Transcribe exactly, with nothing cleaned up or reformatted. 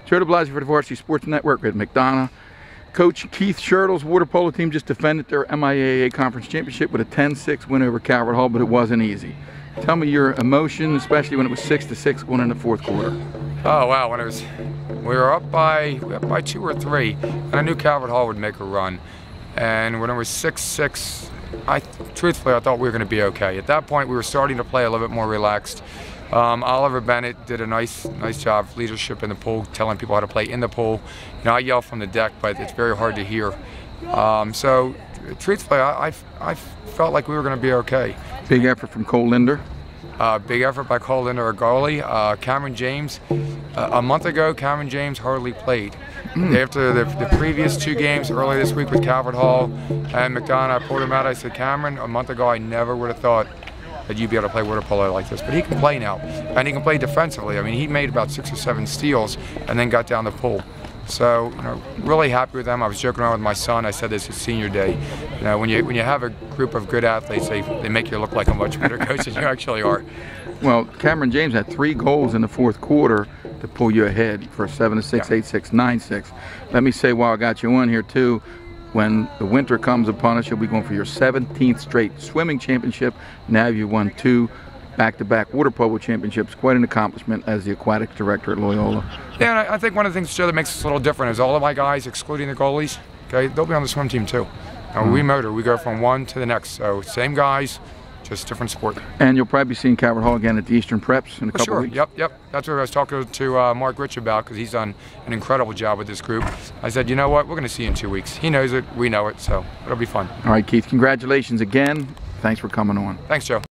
Joe DeBlasio for the Varsity Sports Network at McDonough. Coach Keith Schertl's water polo team just defended their M I A A Conference Championship with a ten six win over Calvert Hall, but it wasn't easy. Tell me your emotion, especially when it was six to six going in the fourth quarter. Oh wow, when it was, we were up by we were up by two or three, and I knew Calvert Hall would make a run. And when it was six six, I truthfully I thought we were going to be okay. At that point, we were starting to play a little bit more relaxed. Um, Oliver Bennett did a nice, nice job of leadership in the pool, telling people how to play in the pool. You know, I yell from the deck, but it's very hard to hear. Um, so, truthfully, I, I, I felt like we were going to be okay. Big effort from Cole Linder. Uh, big effort by Cole Linder, our goalie. Uh, Cameron James. Uh, a month ago, Cameron James hardly played. Mm. After the, the previous two games earlier this week with Calvert Hall and McDonough, I pulled him out. I said, Cameron, a month ago, I never would have thought that you'd be able to play water polo like this, but he can play now, and he can play defensively. I mean, he made about six or seven steals and then got down the pool. So, you know, really happy with them. I was joking around with my son. I said this is senior day. You know, when you when you have a group of good athletes, they they make you look like a much better coach than you actually are. Well, Cameron James had three goals in the fourth quarter to pull you ahead for seven to six, yeah. eight six, nine six. Let me say while I got you on here too, when the winter comes upon us, you'll be going for your seventeenth straight swimming championship. Now you've won two back-to-back water polo championships. Quite an accomplishment as the aquatic director at Loyola. Yeah, and I think one of the things, Joe, that makes us a little different is all of my guys, excluding the goalies, okay, they'll be on the swim team too. And we motor, we go from one to the next. So same guys, just different sport. And you'll probably be seeing Calvert Hall again at the Eastern Preps in a For couple sure. weeks. Yep, yep. That's what I was talking to uh, Mark Rich about, because he's done an incredible job with this group. I said, you know what, we're going to see you in two weeks. He knows it, we know it, so it'll be fun. All right, Keith, congratulations again. Thanks for coming on. Thanks, Joe.